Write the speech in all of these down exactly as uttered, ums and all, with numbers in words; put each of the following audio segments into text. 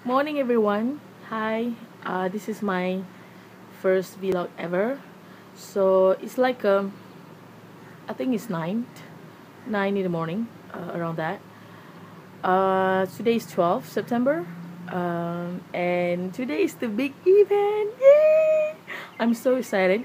Morning everyone. Hi. Uh, this is my first vlog ever. So it's like um, I think it's nine, nine in the morning, uh, around that. Uh, today is twelfth September, um, and today is the big event. Yay! I'm so excited,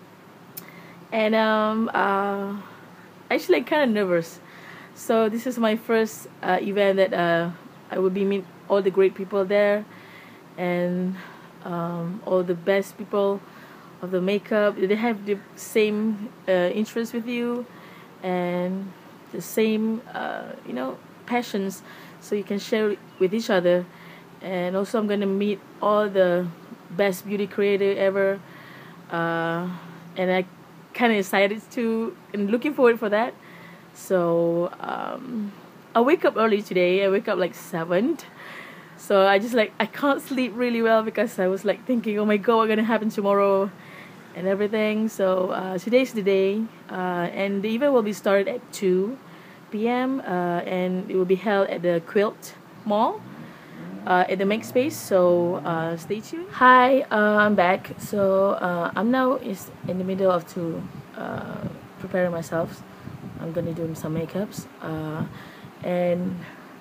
and um, uh, actually kind of nervous. So this is my first uh, event that uh, I will be meet all the great people there, and um, all the best people of the makeup. They have the same uh, interest with you, and the same uh, you know passions, so you can share with each other. And also, I'm gonna meet all the best beauty creator ever, uh, and I kind of excited to and looking forward for that. So um, I wake up early today. I wake up like seven. So I just like I can't sleep really well because I was like thinking, oh my god, what's gonna happen tomorrow, and everything. So uh, today's the day, uh, and the event will be started at two p m Uh, and it will be held at the Quilt Mall, uh, at the Make Space. So uh, stay tuned. Hi, uh, I'm back. So uh, I'm now is in the middle of to uh, preparing myself. I'm gonna do some makeups, uh, and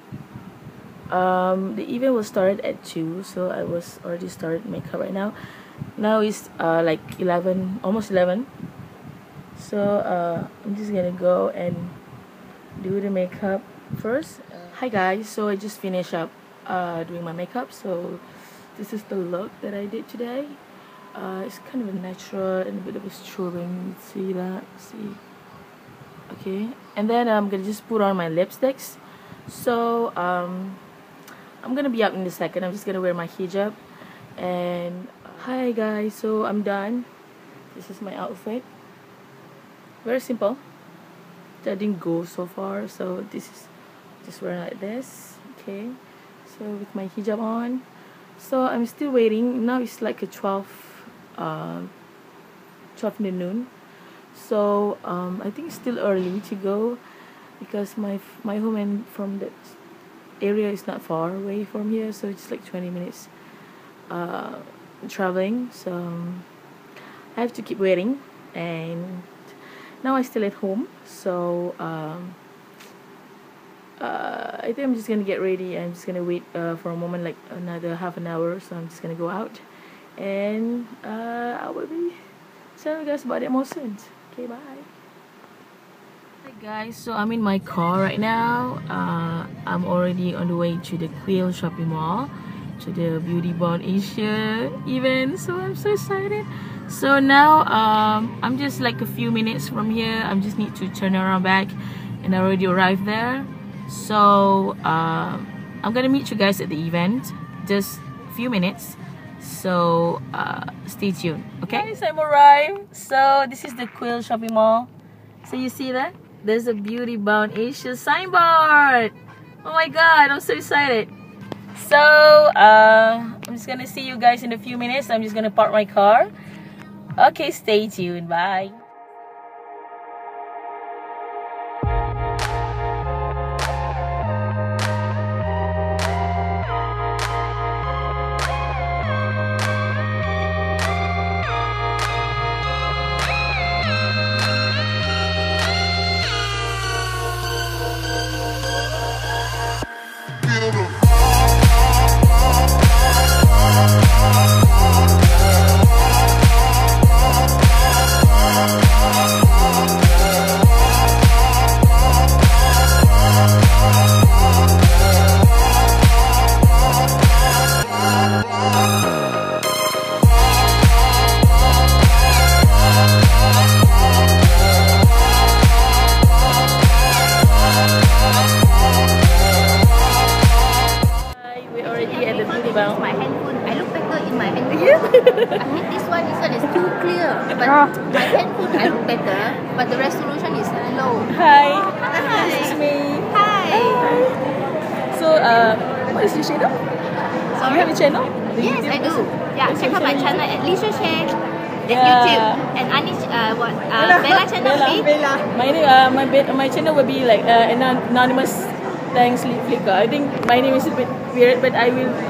um, the event was started at two, so I was already started makeup right now. Now it's uh, like eleven, almost eleven. So uh, I'm just gonna go and do the makeup first. Uh, hi guys, so I just finished up uh, doing my makeup. So this is the look that I did today. Uh, it's kind of a natural and a bit of a strobing. See that? See? Okay, and then I'm gonna just put on my lipsticks. So um, I'm gonna be up in a second. I'm just gonna wear my hijab. And hi guys, so I'm done. This is my outfit. Very simple. That didn't go so far. So this is just wearing like this. Okay, so with my hijab on. So I'm still waiting. Now it's like a twelve, uh, twelve in the noon. So um, I think it's still early to go because my my home and from that area is not far away from here, so it's like twenty minutes uh, traveling. So um, I have to keep waiting, and now I'm still at home. So um, uh, I think I'm just gonna get ready. I'm just gonna wait uh, for a moment, like another half an hour. So I'm just gonna go out, and uh, I will be telling you guys about it more soon. Okay, bye. Hi guys, so I'm in my car right now. Uh, I'm already on the way to the Quill shopping mall, to the Beauty Bound Asia event. So I'm so excited. So now um, I'm just like a few minutes from here. I just need to turn around back, and I already arrived there. So uh, I'm gonna meet you guys at the event. Just a few minutes. So uh, stay tuned. Okay, guys, I'm arrived. So this is the Quill shopping mall. So you see that? There's a Beauty Bound Asia signboard. Oh my god, I'm so excited. So uh, I'm just gonna see you guys in a few minutes. I'm just gonna park my car. Okay, stay tuned. Bye. My handphone, I look better in my handphone. Yeah. I think this one, this one is too clear. But my handphone, I look better, but the resolution is low. Hi. Hi. This is me. Hi. So, uh, what is your channel? So you have a channel? Do Yes, you I do. Yeah, check out my channel at Lisa Shek at Yeah. YouTube, and Anish, uh, what, uh, Bella channel. Bella. Bella. My name, uh, my bit, my channel will be like uh, an anonymous thanks flicker. I think my name is a bit weird, but I will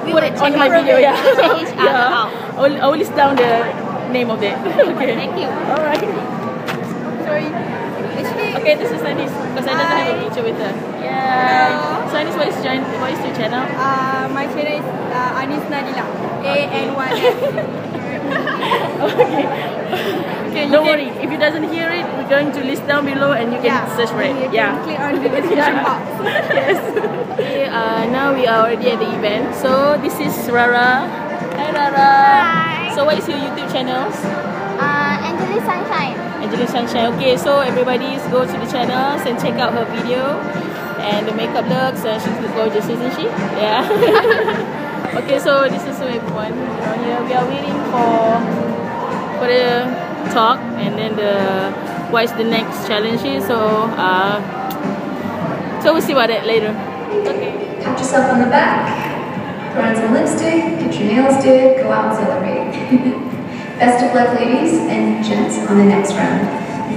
We put will it on check my out video. the- Yeah. check each other Yeah. out. I will, I will list down the name of it. Okay. Thank you. All right. Sorry. Actually, Okay, this is Anis because I don't have a Hi. picture with her. Hello. So Anis, what is join? What is your channel? Uh, my channel is uh, Anis Nadila. A N Y F. Okay. Okay, you Don't can- worry. If you doesn't hear it, we're going to list down below and you can Yeah. search for it. You Yeah. can click on the description box. Yes. Okay, uh, now we are already at the event. So this is Rara. Hi Rara. Hi. So what is your YouTube channels? uh, Angelique Sunshine. Angelina Sunshine. Okay, so everybody go to the channels and check out her video and the makeup looks. Uh, she's gorgeous, isn't she? Yeah. Okay, so this is everyone around here. We are waiting for for the talk and then the what is the next challenge is. So uh, so we'll see about that later. Okay. Pat yourself on the back, put on some lipstick, get your nails did, go out and celebrate. Best of luck, ladies and gents, on the next round.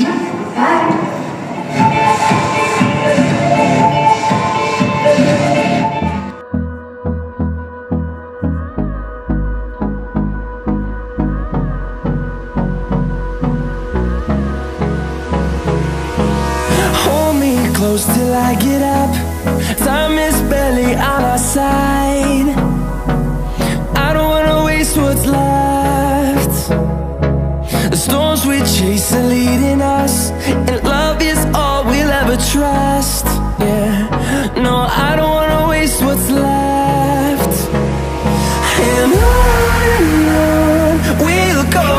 Bye. Hold me close till I get up. Time is barely on our side. I don't wanna waste what's left. The storms we chase are leading us, and love is all we'll ever trust. Yeah, no, I don't wanna waste what's left. And on and on we'll go,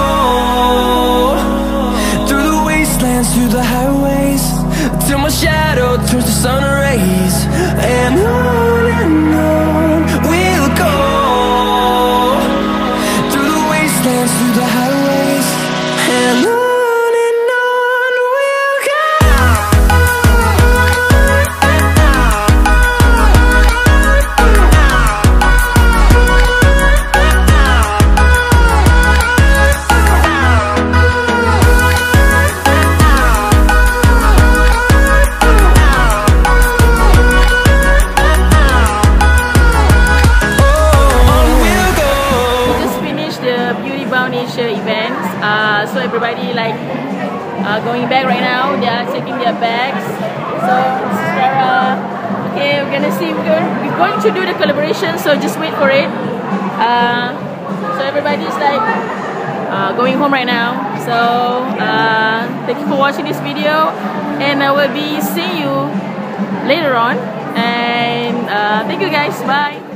through the wastelands, through the highways, till my shadow turns to sun rays. And on and on we'll go, through the wastelands, through the highways, and on and on we'll go. Just finished the Beauty Bound Asia event. Uh, so everybody like uh, going back right now. They are taking their bags. So this is Rara. Okay, we're gonna see. We're going, we're going to do the collaboration. So just wait for it. Uh, so everybody's like uh, going home right now. So uh, thank you for watching this video, and I will be seeing you later on. And uh, thank you guys. Bye.